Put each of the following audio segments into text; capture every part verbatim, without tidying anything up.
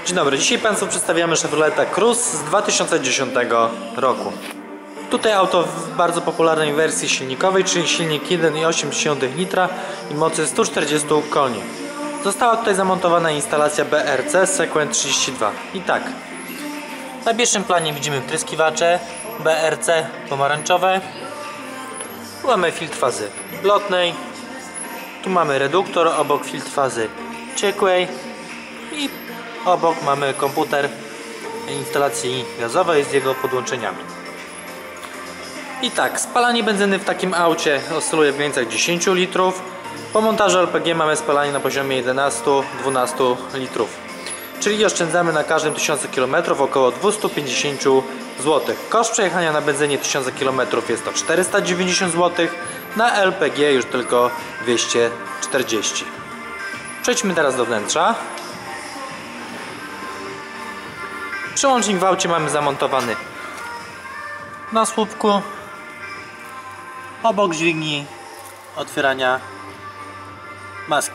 Dzień dobry, dzisiaj Państwu przedstawiamy Chevroleta Cruze z dwa tysiące dziesiątego roku. Tutaj auto w bardzo popularnej wersji silnikowej, czyli silnik jeden i osiem dziesiątych litra i mocy sto czterdzieści koni. Została tutaj zamontowana instalacja B R C Sequent trzydzieści dwa. I tak, na pierwszym planie widzimy wtryskiwacze B R C pomarańczowe. Tu mamy filtr fazy lotnej, tu mamy reduktor obok filtr fazy ciekłej i obok mamy komputer instalacji gazowej z jego podłączeniami. I tak, spalanie benzyny w takim aucie oscyluje w granicach dziesięciu litrów. Po montażu L P G mamy spalanie na poziomie jedenastu do dwunastu litrów. Czyli oszczędzamy na każdym tysiącu kilometrów około dwieście pięćdziesiąt złotych. Koszt przejechania na benzynie tysiąc kilometrów jest to czterysta dziewięćdziesiąt złotych, na L P G już tylko dwieście czterdzieści. Przejdźmy teraz do wnętrza. Przełącznik w aucie mamy zamontowany na słupku obok dźwigni otwierania maski.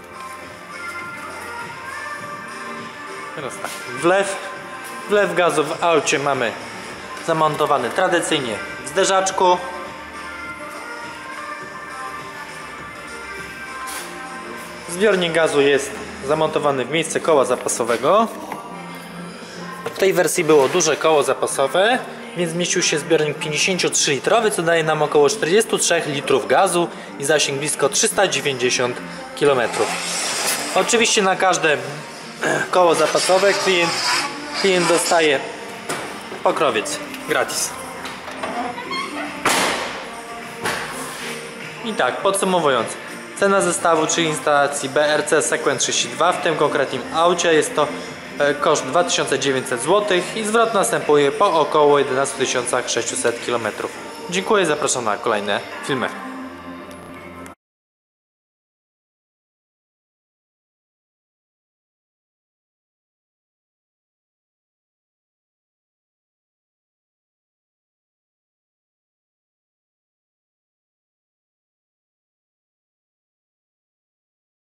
Teraz tak, wlew, wlew gazu w aucie mamy zamontowany tradycyjnie w zderzaczku. Zbiornik gazu jest zamontowany w miejsce koła zapasowego. W tej wersji było duże koło zapasowe, więc zmieścił się zbiornik pięćdziesięciotrzylitrowy, co daje nam około czterdzieści trzy litrów gazu i zasięg blisko trzysta dziewięćdziesiąt kilometrów. Oczywiście na każde koło zapasowe klient, klient dostaje pokrowiec gratis. I tak, podsumowując, cena zestawu, czyli instalacji B R C Sequent trzydzieści dwa w tym konkretnym aucie jest to koszt dwa tysiące dziewięćset złotych i zwrot następuje po około jedenastu tysiącach sześciuset kilometrów. Dziękuję, zapraszam na kolejne filmy.